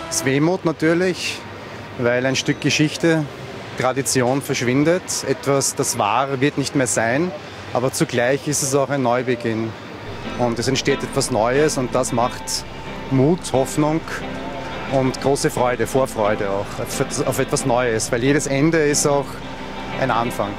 Es ist Wehmut natürlich, weil ein Stück Geschichte, Tradition verschwindet. Etwas, das war, wird nicht mehr sein, aber zugleich ist es auch ein Neubeginn. Und es entsteht etwas Neues und das macht Mut, Hoffnung und große Freude, Vorfreude auch auf etwas Neues, weil jedes Ende ist auch ein Anfang.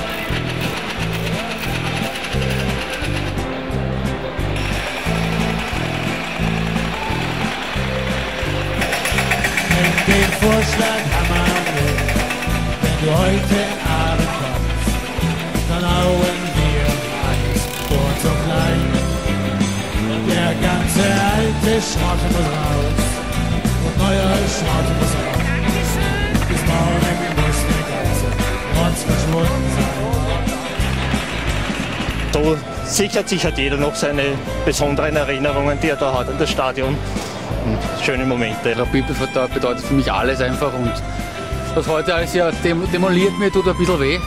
Den Vorschlag hammer mit, wenn du heute Abend kommst, dann hauen wir eins kurz und klein. Der ganze alte Schrott muss raus und neuer Schrott muss raus. Bis morgen muss der ganze Rotz verschwunden sein. So sichert sich halt jeder noch seine besonderen Erinnerungen, die er da hat an das Stadion. Schöne Momente. Rapid bedeutet für mich alles einfach und das heute alles ja demoliert mir, tut ein bisschen weh.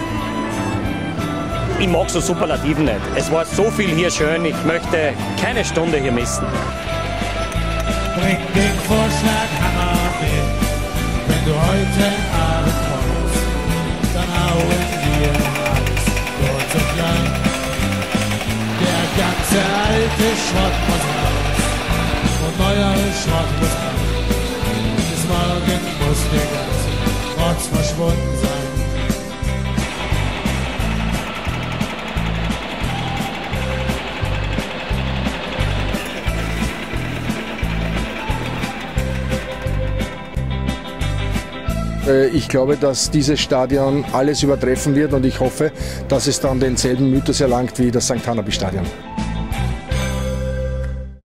Ich mag so Superlativen nicht. Es war so viel hier schön, ich möchte keine Stunde hier missen. Bring den Vorschlag hammer mit, wenn du heute Abend kommst, dann hauen wir alles kurz und klein. Der ganze alte Schrott muss raus und neuer Schrott muss rein. Bis morgen muss der ganze Rotz verschwunden sein. Ich glaube, dass dieses Stadion alles übertreffen wird und ich hoffe, dass es dann denselben Mythos erlangt wie das St. Hanneby Stadion.